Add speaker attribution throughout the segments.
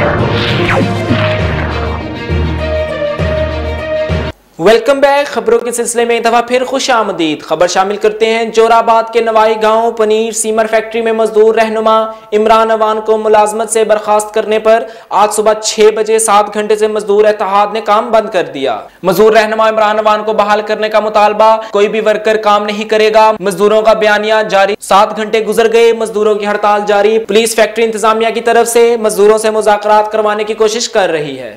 Speaker 1: Welcome back. खबरों के सिलसिले में एक दफा फिर खुश आमदीद। खबर शामिल करते हैं। जोराबाद के नवाई गांव पनीर सीमर फैक्ट्री में मजदूर रहनुमा इमरान अवान को मुलाजमत से बर्खास्त करने पर आज सुबह 6 बजे 7 घंटे से मजदूर इत्तेहाद ने काम बंद कर दिया। मजदूर रहनुमा इमरान अवान को बहाल करने का मुतालबा, कोई भी वर्कर काम नहीं करेगा, मजदूरों का बयानिया जारी। 7 घंटे गुजर गए, मजदूरों की हड़ताल जारी। पुलिस फैक्ट्री इंतजामिया की तरफ से मजदूरों से मुज़ाकरात करवाने की कोशिश कर रही है।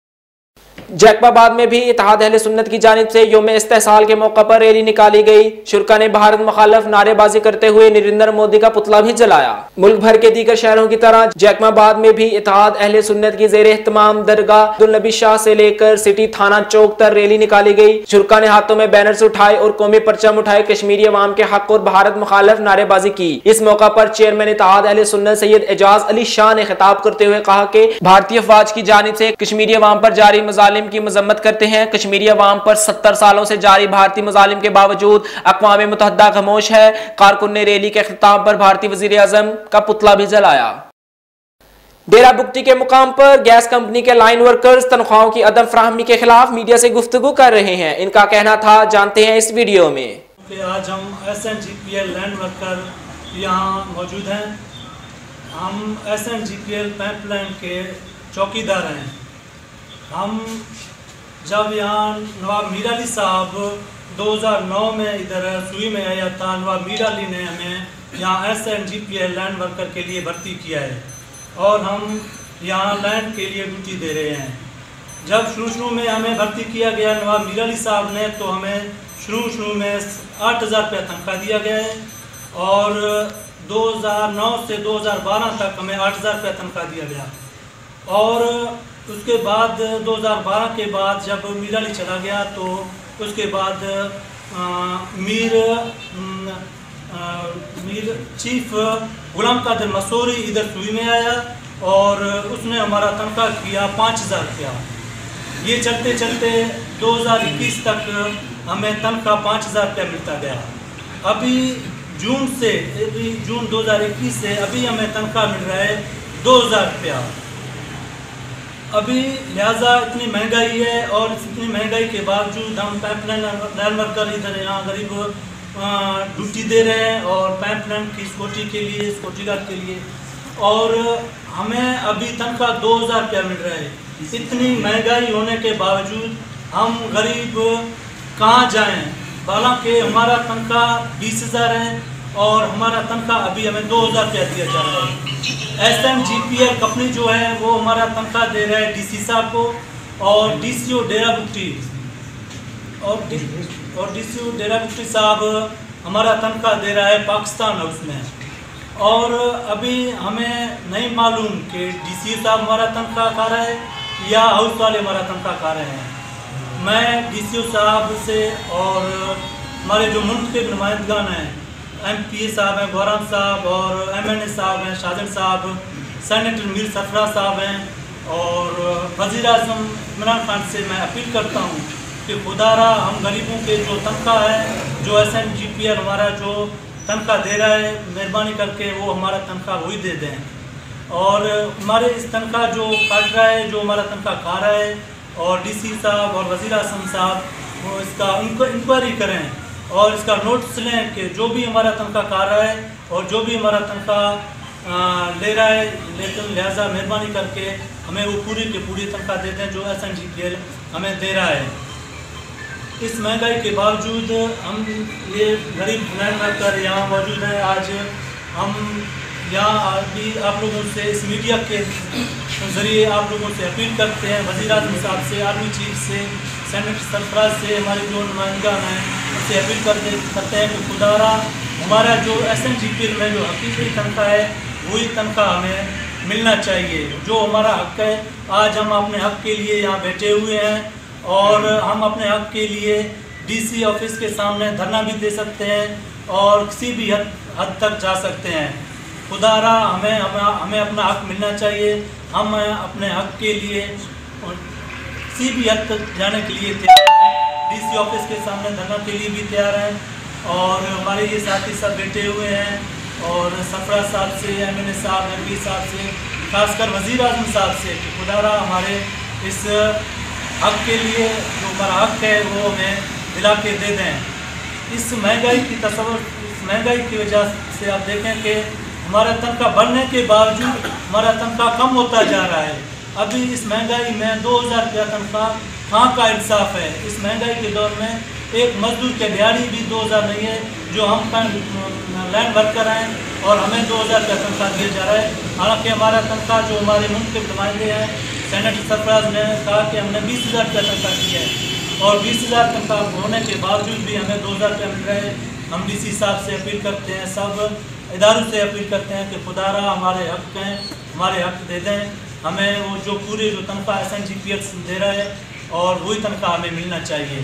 Speaker 1: जैकबाबाद में भी इत्तेहाद अहले सुन्नत की जानिब से योम इस्तेहसाल के मौके पर रैली निकाली गई। शुरका ने भारत मुखालफ नारेबाजी करते हुए नरेंद्र मोदी का पुतला भी जलाया। मुल्क भर के दीगर शहरों की तरह जैकबाबाद में भी इत्तेहाद अहले सुन्नत की ज़ेर एहतमाम दरगाह अब्दुल नबी शाह से लेकर सिटी थाना चौक तक रैली निकाली गई। शुरका ने हाथों में बैनर्स उठाए और कौमी परचम उठाए कश्मीरी अवाम के हक और भारत मुखालफ नारेबाजी की। इस मौका पर चेयरमैन इत्तेहाद अहले सुन्नत सैयद एजाज अली शाह ने खिताब करते हुए कहा कि भारतीय अफवाज की जानिब से कश्मीरी अवाम पर जारी मजालिम की मजम्मत करते हैं। कश्मीरी अवाम पर 70 सालों से जारी भारतीय मजालिम के बावजूद अक़वाम मुत्तहिदा खामोश है। कारकुन ने रैली के खिताब पर भारतीय वज़ीर आज़म का पुतला भी जलाया। डेरा बुगटी के मुकाम पर गैस कंपनी के लाइन वर्कर्स तनख्वाहों की अदम फराहमी के खिलाफ मीडिया से गुफ्तगू कर रहे हैं। इनका कहना था, जानते हैं इस वीडियो में।
Speaker 2: आज हम SNGPL लैंड वर्कर यहाँ मौजूद हैं। हम SNGPL पाइपलाइन के चौकीदार हैं। हम जब यहाँ नवाब मीर अली साहब 2009 में इधर सुई में आया था, नवाब मीर अली ने हमें यहाँ SNGPL लैंड वर्कर के लिए भर्ती किया है और हम यहाँ लैंड के लिए ड्यूटी दे रहे हैं। जब शुरू में हमें भर्ती किया गया नवाब मीर अली साहब ने, तो हमें शुरू में 8,000 रुपया तनख्वाह दिया गया है और 2009 से 2012 तक हमें 8,000 रुपया तनख्वाह दिया गया। और उसके बाद 2012 के बाद जब मीर अली चला गया, तो उसके बाद मीर चीफ गुलाम कादिर मसूरी इधर सुई में आया और उसने हमारा तनख्वाह किया 5,000 रुपया। ये चलते चलते 2021 तक हमें तनख्वाह 5,000 रुपया मिलता गया। अभी जून 2021 से अभी हमें तनख्वाह मिल रहा है 2,000 रुपया। अभी लिहाजा इतनी महंगाई है और इतनी महंगाई के बावजूद हम पाइपलाइन लाइन वर्कर इधर यहाँ गरीब ड्यूटी दे रहे हैं और पाइपलाइन की सिक्योरिटी गार्ड के लिए, और हमें अभी तनख्वाह 2,000 रुपया मिल रहा है। इतनी महंगाई होने के बावजूद हम गरीब कहाँ जाएं? हालांकि हमारा तनख्वाह 20,000 है और हमारा तनख्वाह अभी हमें 2,000 रुपया दिया जा रहा है। SNGPL कंपनी जो है वो हमारा तनख्वाह दे रहा है DC साहब को और DCO डेरा बुगटी और DCO डेरा बुगटी साहब हमारा तनख्वाह दे रहा है पाकिस्तान हाउस में। और अभी हमें नहीं मालूम कि DCO साहब हमारा तनख्वाह खा रहा है या हाउस वाले हमारा तनख्वाह खा रहे हैं। मैं DCO साहब से और हमारे जो मुल्क के नुमाइंदगान हैं, MPA साहब हैं गौराम साहब और MNA साहब हैं शाहजन साहब, सेनेटर मीर सरफराज साहब हैं और वज़ीर आज़म इमरान खान से मैं अपील करता हूँ कि खुदारा हम गरीबों के जो तनख्वाह है, जो SNGPL हमारा जो तनख्वाह दे रहा है, मेहरबानी करके वो हमारा तनख्वाह वही दे दें। और हमारे इस तनख्वाह जो काट रहा है, जो हमारा तनख्वाह खा रहा है, और DC साहब और वज़ीर आज़म साहब वो इसका इंक्वायरी करें और इसका नोटिस लें कि जो भी हमारा तनख्वाह खा रहा है और जो भी हमारा तनख्वाह ले रहा है, लेकिन लिहाजा मेहरबानी करके हमें वो पूरी की पूरी तनख्वाह देते हैं जो SNGPL हमें दे रहा है। इस महंगाई के बावजूद हम ये गरीब लैंड वर्कर यहाँ मौजूद हैं। आज हम यहाँ अभी आप लोगों से इस मीडिया के ज़रिए आप लोगों से अपील करते हैं, वज़ीर आज़म साहब से, आर्मी चीफ से, सेनेटर सरफराज से, हमारे जो नुमाइंदगान हैं उनसे अपील करते हैं कि खुदारा हमारा जो SNGPL में जो हकीकी तनख्वाह है वही तनख्वाह हमें मिलना चाहिए, जो हमारा हक़ है। आज हम अपने हक़ के लिए यहाँ बैठे हुए हैं और हम अपने हक़ के लिए DC ऑफिस के सामने धरना भी दे सकते हैं और किसी भी हद तक जा सकते हैं। खुदारा हमें अपना हक़ मिलना चाहिए। हम अपने हक़ के लिए किसी भी हद तक जाने के लिए तैयार हैं, DC ऑफिस के सामने धरना के लिए भी तैयार हैं। और हमारे ये साथी सब बैठे हुए हैं और सरफराज साहब से, MNA साहब, MP साहब से खासकर वज़ीर आज़म साहब से कि खुदारा हमारे इस हक़ के लिए जो हमारा हक़ है वो हमें दिला के दे दें। इस महंगाई की तस्वर, इस महंगाई की वजह से आप देखें कि हमारा तनख्वाह बढ़ने के बावजूद हमारा तनख्वाह कम होता जा रहा है। अभी इस महंगाई में 2000 रुपया तनख्वाह कहाँ का इंसाफ है। इस महंगाई के दौर में एक मजदूर के दिहाड़ी भी 2000 नहीं है, जो हम लैंड वर्कर हैं और हमें 2000 रुपया तनख्वाह दिया जा रहा है। हालांकि हमारा तनख्वाह जो हमारे मुल्क के नुमाइंदे हैं, सेनेटर सरफराज ने कहा कि हमने 20,000 रुपया तनख्वाह दी है और 20,000 तनख्वाह होने के बावजूद भी हमें 2000 रुपया मिल रहा है। हम DC साहब से अपील करते हैं, सब इदारों से अपील करते हैं कि खुदारा हमारे हक़ हैं, हमारे हक़ दे दें। हमें वो जो पूरे जो तनख्वाह SNGPS दे रहा है और वही तनख्वाह हमें मिलना चाहिए।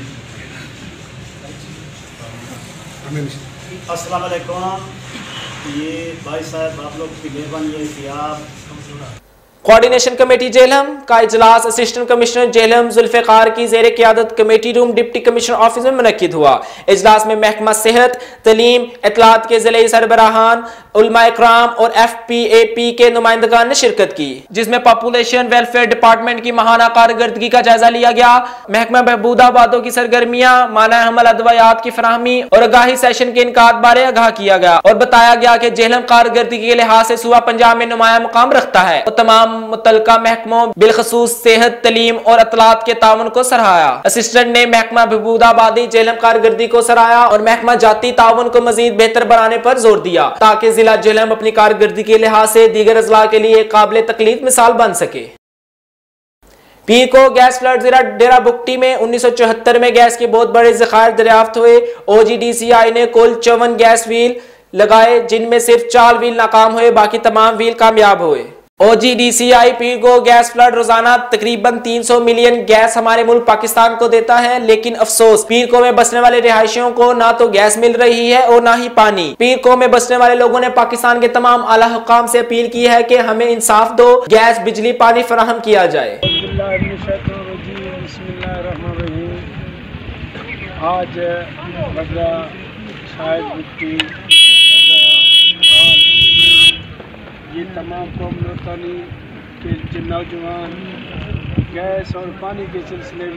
Speaker 3: अस्सलाम वालेकुम। ये भाई साहब आप लोग की मेहरबानी है कि आप
Speaker 1: कोऑर्डिनेशन कमेटी जेहलम का इजलास असिस्टेंट कमिश्नर जेहलम जुल्फ़िकार की ज़ेर क़ियादत committee room deputy commissioner office में मुनक्किद हुआ। इजलास में महकमा सेहत, तलीम, इत्तलात के ज़िले सरबराहान, उलमाए इकराम और FPAP के नुमाइंदगान ने शिरकत की, जिसमें पॉपुलेशन वेलफेयर डिपार्टमेंट की माहाना कारकर्दगी का जायजा लिया गया। महकमा बहबूदाबादों की सरगर्मियां, माना हमल अदवायात की फराहमी और आगाही सेशन के इनकाद बारे आगाह किया गया और बताया गया कि जेहलम कारकर्दगी के लिहाज से सूबा पंजाब में नुमाया मुकाम रखता है और तमाम मुतल्लिका महकमों बिलखसूस सेहत, तलीम और इत्तलात के ताउन को सराहा। असिस्टेंट ने महकमा बहबूदाबादी जेहलम कारकर्दगी को सराहा और महकमा जाती ताउन को मजीद बेहतर बनाने पर जोर दिया ताकि जिला जेहलम अपनी कारकर्दगी के लिहाज से दीगर अजला के लिए काबिल तकलीफ मिसाल बन सके। पीर को गैस फ्लड डेरा बुगटी में 1974 में गैस के बहुत बड़े ज़खायर दरियाफ्त हुए। OGDCI ने कुल 54 गैस व्हील लगाए, जिनमें सिर्फ 4 व्हील नाकाम हुए, बाकी तमाम व्हील कामयाब हुए। OGDCI पीर को गैस फ्लड रोजाना तकरीबन 300 मिलियन गैस हमारे मुल्क पाकिस्तान को देता है, लेकिन अफसोस पीर को में बसने वाले रिहायशियों को ना तो गैस मिल रही है और ना ही पानी। पीर को में बसने वाले लोगों ने पाकिस्तान के तमाम आला हुकाम से अपील की है कि हमें इंसाफ दो, गैस, बिजली, पानी फराहम किया जाए।
Speaker 4: आज ये तमाम कौम वतनी के नौजवान गैस और पानी के सिलसिले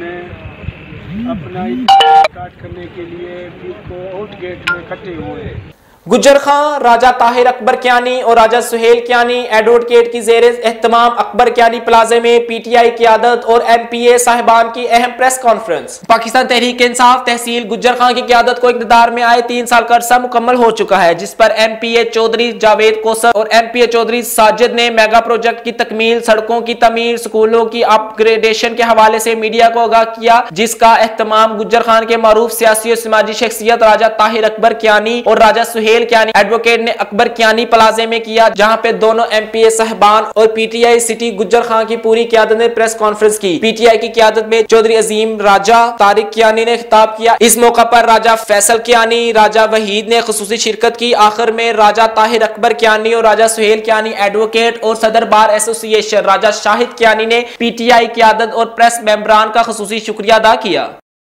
Speaker 4: में अपना काट करने के लिए पीर को आउट गेट में इकट्ठे हुए।
Speaker 1: गुज्जर खां, राजा ताहिर अकबर कियानी और राजा सुहेल कियानी एडवोकेट की ज़ेरे एहतमाम अकबर कियानी प्लाजे में PTI क़ियादत और MPA साहिबान की अहम प्रेस कॉन्फ्रेंस। पाकिस्तान तहरीक इंसाफ तहसील गुज्जर खां की क़ियादत को इक़्तिदार में आए 3 साल का अरसा मुकम्मल हो चुका है, जिस पर MPA चौधरी जावेद कोसर और MPA चौधरी साजिद ने मेगा प्रोजेक्ट की तकमील, सड़कों की तमीर, स्कूलों की अपग्रेडेशन के हवाले से मीडिया को आगाह किया, जिसका एहतमाम गुज्जर खान के मारूफ सियासी और समाजी शख्सियत राजा ताहिर अकबर कियानी और राजा सुहेल कियानी एडवोकेट ने अकबर कियानी प्लाजे में किया, जहां पे दोनों MPA साहिबान और PTI सिटी गुज्जर खां की पूरी क़ियादत ने प्रेस कॉन्फ्रेंस की। PTI की क़ियादत में चौधरी अजीम राजा तारिक कियानी ने खिताब किया। इस मौका पर राजा फैसल कियानी, राजा वहीद ने खुसूसी शिरकत की। आखिर में राजा ताहिर अकबर कियानी और राजा सुहेल कियानी एडवोकेट और सदर बार एसोसिएशन राजा शाहिद कियानी ने PTI क़ियादत और प्रेस मेंबरान का खुसूसी शुक्रिया अदा किया।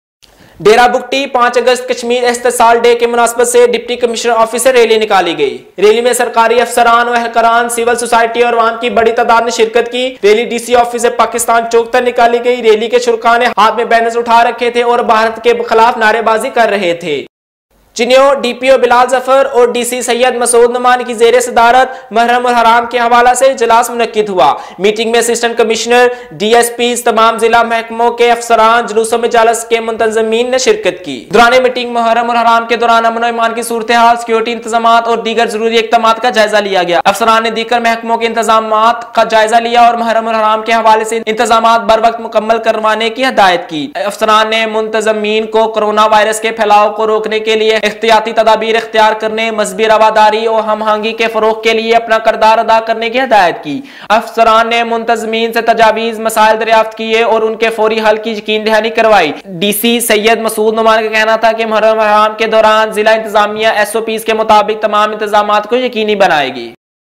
Speaker 1: डेरा बुगटी 5 अगस्त कश्मीर इस्तेसाल डे के मुनासबत से डिप्टी कमिश्नर ऑफिस से रैली निकाली गई। रैली में सरकारी अफसरान व अहलकारान, सिविल सोसाइटी और आवाम की बड़ी तादाद ने शिरकत की। रैली DC ऑफिस से पाकिस्तान चौक तक निकाली गई। रैली के शुरका ने हाथ में बैनर्स उठा रखे थे और भारत के खिलाफ नारेबाजी कर रहे थे। चिन्यो DPO बिलाल जफर और DC सैयद मसूद नुमान की ज़ेरे सदारत महरम और हराम के हवाला से इजलास मुनक्किद हुआ। मीटिंग में असिस्टेंट कमिश्नर, DSPs, तमाम जिला महकमों के अफसरान, जुलूसों में जालस के मुंतज़मीन ने शिरकत की। दौरान मीटिंग मुहर्रम और हराम के दौरान अमन और ईमान की सूरत हाल, सिक्योरिटी इंतजामात और दीगर जरूरी इक़दामात का जायजा लिया गया। अफसरान ने दीगर महकमों के इंतजामात का जायजा लिया और मुहर्रम और हराम के हवाले से इंतजामात बर वक्त मुकम्मल करवाने की हिदायत की। अफसरान ने मुंतज़मीन को कोरोना वायरस के फैलाव को रोकने के लिए एहतियाती तदाबीर इख्तियार करने, मजहबी रवादारी और हमआहंगी के फरोग के लिए अपना किरदार अदा करने की हिदायत की। अफसरान ने मुंतज़मीन से तजावीज़, मसाइल दरियाफ्त किए और उनके फौरी हल की यकीन दहानी करवाई। DC सैयद मसूद नुमान का कहना था कि मुहर्रम हराम के दौरान जिला इंतजामिया SOPs के मुताबिक तमाम इंतजामात को यकीनी बनाएगी।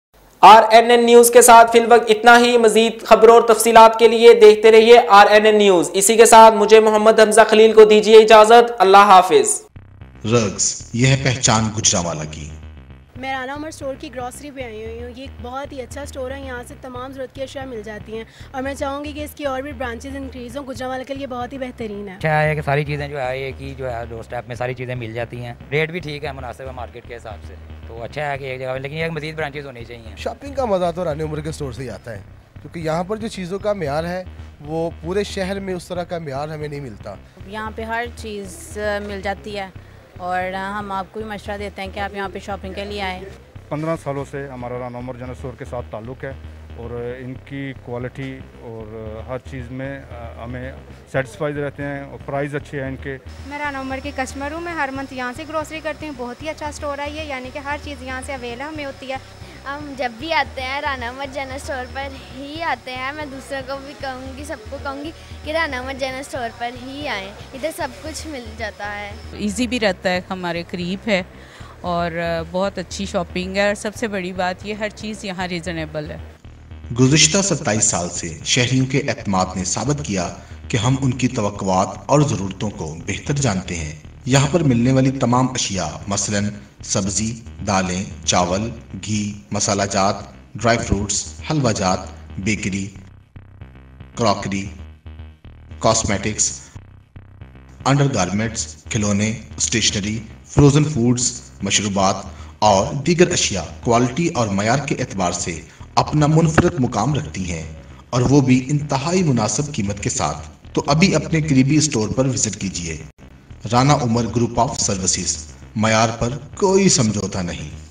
Speaker 1: RNN न्यूज के साथ फिलवक्त इतना ही। मजीद खबरों और तफसीलात के लिए देखते रहिए RNN न्यूज। इसी के साथ मुझे मोहम्मद हमजा खलील को दीजिए इजाजत। अल्लाह हाफिज।
Speaker 5: रग्स, यह पहचान गुजरांवाला की। मैं राना उमर स्टोर की ग्रॉसरी पे आई हुई हूँ। ये एक बहुत ही अच्छा स्टोर है, यहाँ से तमाम ज़रूरत की अशिया मिल जाती हैं और मैं चाहूँगी कि इसकी और भी ब्रांचेज इंक्रीज़ हों। गुजरांवाला के लिए बहुत ही बेहतरीन है।
Speaker 6: अच्छा है कि सारी चीज़ें जो है एक ही जो है डोर स्टेप में सारी चीज़ें मिल जाती हैं, रेट भी ठीक है, मुनासिब है मार्केट के हिसाब से, तो अच्छा है कि एक जगह, लेकिन एक मज़ीद ब्रांचेज होनी चाहिए।
Speaker 7: शॉपिंग का मज़ा तो राना उमर के स्टोर से ही आता है, क्योंकि यहाँ पर जो चीज़ों का म्यार है वो पूरे शहर में उस तरह का म्यार हमें नहीं मिलता।
Speaker 8: यहाँ पे हर चीज़ मिल जाती है और हम आपको भी मशवरा देते हैं कि आप यहाँ पे शॉपिंग के लिए आएँ।
Speaker 9: 15 सालों से हमारा राना उमर जनरल स्टोर के साथ ताल्लुक़ है और इनकी क्वालिटी और हर चीज़ में हमें सेटिस्फाइड रहते हैं और प्राइस अच्छे हैं इनके।
Speaker 10: मैं राना उमर की कस्टमर हूँ, मैं हर मंथ यहाँ से ग्रोसरी करती हूँ। बहुत ही अच्छा स्टोर है ये, यानी कि हर चीज़ यहाँ से अवेलेबल हमें होती है।
Speaker 11: हम जब भी आते हैं राना उमर जनरल स्टोर पर ही आते हैं। मैं दूसरों को भी कहूँगी, सबको कहूँगी कि राना उमर जनरल स्टोर पर ही आएँ, इधर सब कुछ मिल जाता है।
Speaker 12: इजी भी रहता है, हमारे करीब है और बहुत अच्छी शॉपिंग है और सबसे बड़ी बात ये हर चीज़ यहाँ रीज़नेबल है।
Speaker 13: गुज़िश्ता 27 साल से शहरियों के एतमाद ने साबित किया कि हम उनकी तवक्कुआत और ज़रूरतों को बेहतर जानते हैं। यहाँ पर मिलने वाली तमाम अशिया मसलन सब्ज़ी, दालें, चावल, घी, मसाला जात, ड्राई फ्रूट्स, हलवा जात, बेकरी, क्रॉकरी, कॉस्मेटिक्स, अंडरगारमेंट्स, खिलौने, स्टेशनरी, फ्रोज़न फूड्स, मशरूबात और दीगर अशिया क्वालिटी और मयार के एतबार से अपना मुनफरद मुकाम रखती हैं और वो भी इंतहाई मुनासिब कीमत के साथ। तो अभी अपने करीबी स्टोर पर विजिट कीजिए। Rana Umar group of services, मयार पर कोई समझौता नहीं।